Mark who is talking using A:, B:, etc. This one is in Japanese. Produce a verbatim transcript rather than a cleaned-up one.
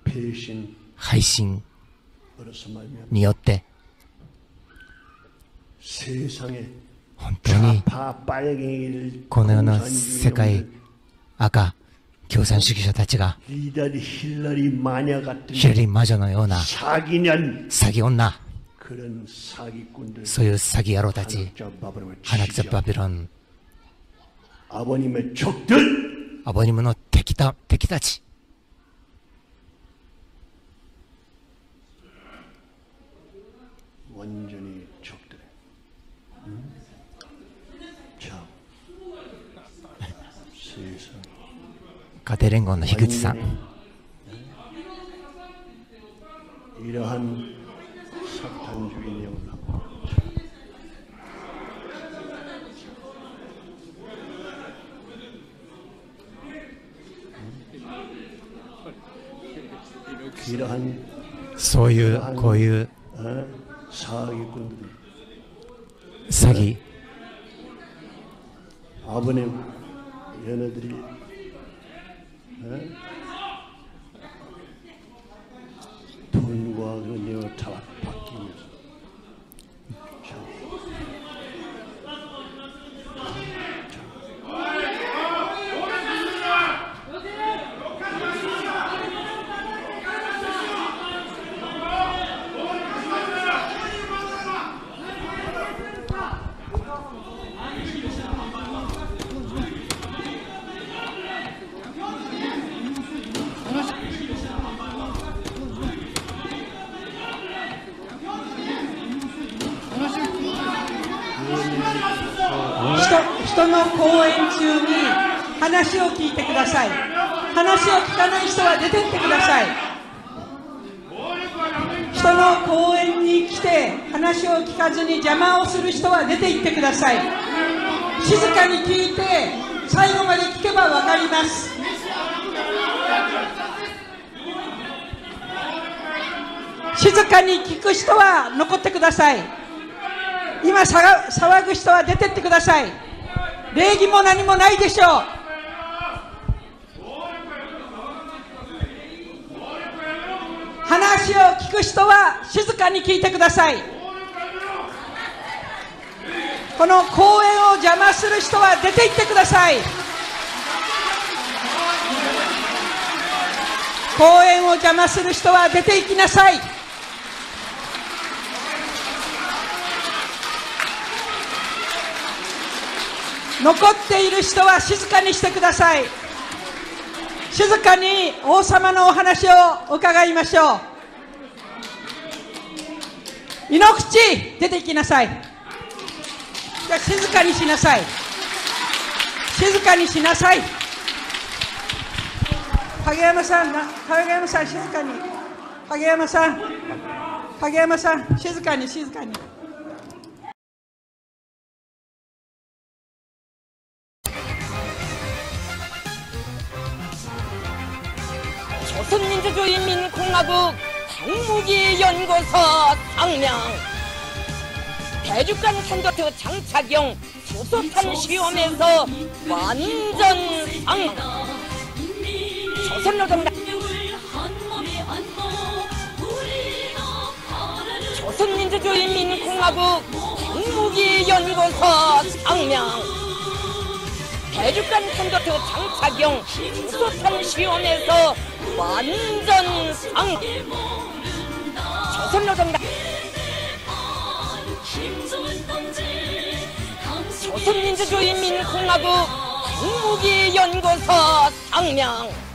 A: 配信によって本当にこの世の世界赤共産主義者たちがヒラリ魔女のような詐欺女、そういう詐欺野郎たち、ハナクザ・バビロン、アボニムの敵た敵たち、家庭連合の樋口さん、そういうこういう詐欺
B: 人の講演中に話を聞いてください。話を聞かない人は出てってください。人の講演に来て話を聞かずに邪魔をする人は出て行ってください。静かに聞いて最後まで聞けば分かります。静かに聞く人は残ってください。今騒ぐ人は出てってください。礼儀も何もないでしょう。話を聞く人は静かに聞いてください。この講演を邪魔する人は出て行ってください。講演を邪魔する人は出て行きなさい。残っている人は静かにしてください。静かに王様のお話を伺いましょう。井ノ口、出て行きなさい。じゃあ静かにしなさい。静かにしなさい。影山さん、影山さん、静かに。影山さん、影山さん、静かに、静かに。
C: 조선민주주의인민공화국 핵무기연구소 상명 대륙간 탄도트 장착용 수소탄 시험에서 완전 상 조선노동당 조선민주주의인민공화국 핵무기연구소 상명 대륙간 탄도트 장착용 수소탄 시험에서 완전 상 조선노동당 조선민주주의인민공화국 핵무기연구소 상명